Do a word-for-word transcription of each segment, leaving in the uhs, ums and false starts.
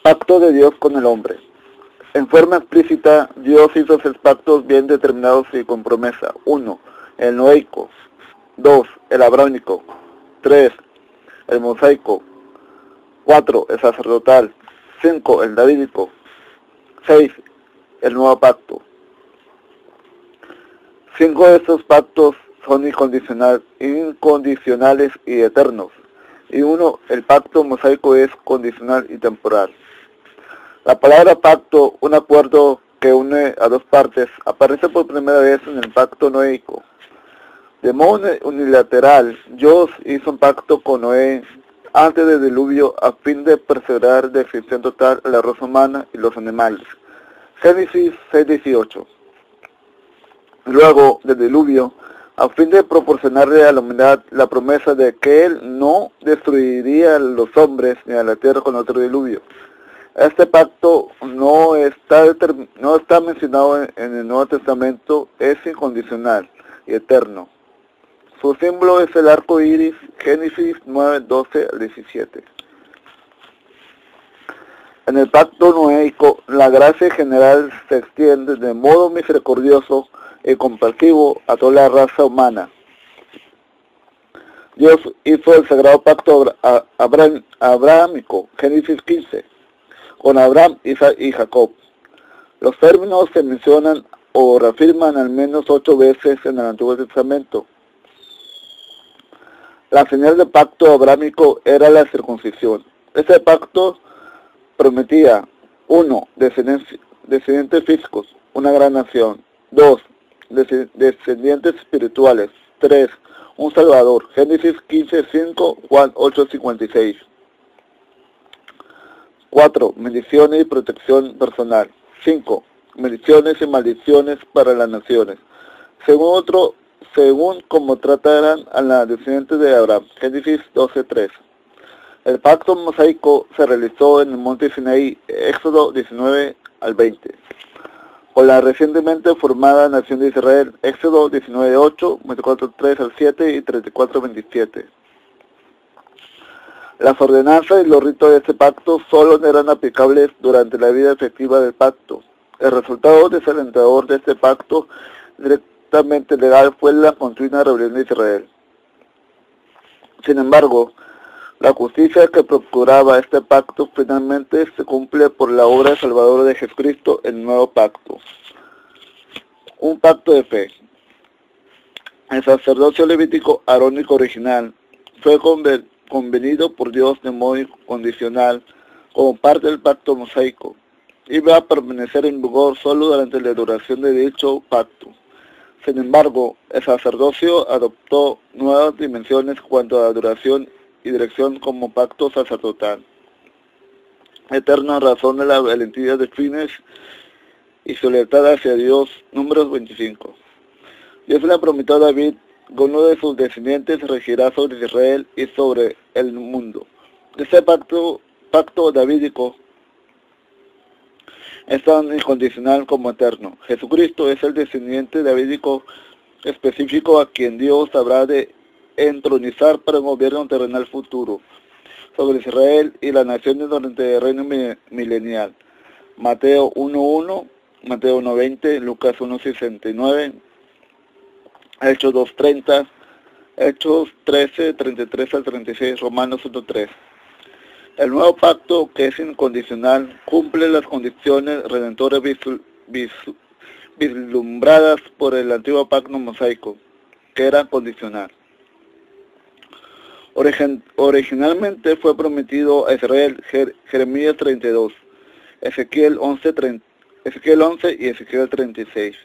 Pacto de Dios con el hombre. En forma explícita, Dios hizo seis pactos bien determinados y con promesa. uno. El noéico. dos. El abrámico. tres. El mosaico. cuatro. El sacerdotal. cinco. El davídico. seis. El nuevo pacto. Cinco de estos pactos son incondicional, incondicionales y eternos. Y uno, el pacto mosaico, es condicional y temporal. La palabra pacto, un acuerdo que une a dos partes, aparece por primera vez en el pacto noéico. De modo unilateral, Dios hizo un pacto con Noé antes del diluvio a fin de preservar de extinción total a la raza humana y los animales. Génesis seis dieciocho. Luego del diluvio, a fin de proporcionarle a la humanidad la promesa de que Él no destruiría a los hombres ni a la tierra con otro diluvio. Este pacto no está, no está mencionado en, en el Nuevo Testamento, es incondicional y eterno. Su símbolo es el arco iris, Génesis nueve, doce al diecisiete. En el pacto noéico, la gracia general se extiende de modo misericordioso y compasivo a toda la raza humana. Dios hizo el sagrado pacto abra abrahámico, Génesis quince, con Abraham, Isaac y Jacob. Los términos se mencionan o reafirman al menos ocho veces en el Antiguo Testamento. La señal del pacto abrahámico era la circuncisión. Este pacto prometía: uno. Descendientes físicos, una gran nación. dos. Descendientes espirituales. tres. Un Salvador. Génesis quince, cinco, Juan ocho, cincuenta y seis. cuatro. Bendiciones y protección personal. cinco. Bendiciones y maldiciones para las naciones. Según otro, según como trataran a la descendientes de Abraham. Génesis doce, tres. El pacto mosaico se realizó en el monte Sinaí, Éxodo diecinueve al veinte. Con la recientemente formada nación de Israel, Éxodo diecinueve, ocho, veinticuatro, tres al siete y treinta y cuatro, veintisiete. Las ordenanzas y los ritos de este pacto solo eran aplicables durante la vida efectiva del pacto. El resultado desalentador de este pacto directamente legal fue la continua rebelión de Israel. Sin embargo, la justicia que procuraba este pacto finalmente se cumple por la obra salvadora de Jesucristo, el nuevo pacto. Un pacto de fe. El sacerdocio levítico arónico original fue convenido por Dios de modo incondicional como parte del pacto mosaico. Iba a permanecer en vigor solo durante la duración de dicho pacto. Sin embargo, el sacerdocio adoptó nuevas dimensiones cuanto a la duración y dirección como pacto sacerdotal. Eterna razón de la valentía de fines y su lealtad hacia Dios. Números veinticinco. Dios le prometió a David que uno de sus descendientes regirá sobre Israel y sobre el mundo. Este pacto, pacto davídico es tan incondicional como eterno. Jesucristo es el descendiente davídico específico a quien Dios habrá de entronizar para un gobierno terrenal futuro sobre Israel y las naciones durante el reino milenial. Mateo uno uno, Mateo uno veinte, Lucas uno sesenta y nueve, Hechos dos treinta, Hechos trece, treinta y tres al treinta y seis, Romanos uno tres. El nuevo pacto, que es incondicional, cumple las condiciones redentoras visu, visu, vislumbradas por el antiguo pacto mosaico, que era condicional. Origin, originalmente fue prometido a Israel Jer, Jeremías treinta y dos, Ezequiel once, treinta, Ezequiel once y Ezequiel treinta y seis.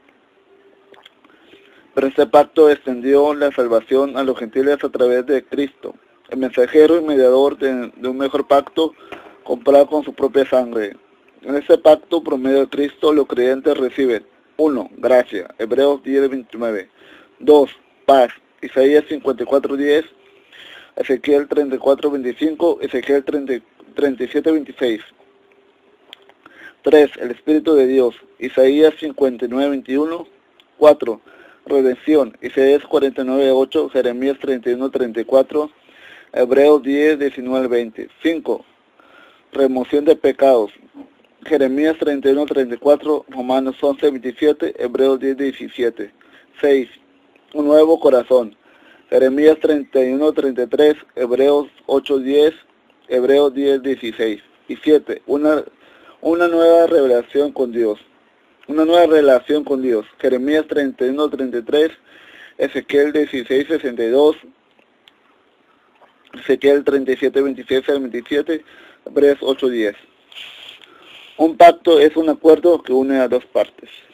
Pero este pacto extendió la salvación a los gentiles a través de Cristo, el mensajero y mediador de, de un mejor pacto comprado con su propia sangre. En este pacto, por medio de Cristo, los creyentes reciben: uno. Gracia, Hebreos diez, veintinueve. dos. Paz, Isaías cincuenta y cuatro, diez. Ezequiel treinta y cuatro, veinticinco, Ezequiel treinta y siete, veintiséis. tres. El Espíritu de Dios, Isaías cincuenta y nueve, veintiuno. cuatro. Redención, Isaías cuarenta y nueve, ocho, Jeremías treinta y uno, treinta y cuatro, Hebreos diez, diecinueve, veinte. cinco. Remoción de pecados. Jeremías treinta y uno, treinta y cuatro, Romanos once, veintisiete, Hebreos diez, diecisiete. seis. Un nuevo corazón. Jeremías treinta y uno, treinta y tres, Hebreos ocho, diez, Hebreos diez, dieciséis. Y siete. Una, una nueva revelación con Dios. Una nueva relación con Dios. Jeremías treinta y uno, treinta y tres, Ezequiel dieciséis, sesenta y dos, Ezequiel treinta y siete, veintiséis al veintisiete, Hebreos ocho, diez. Un pacto es un acuerdo que une a dos partes.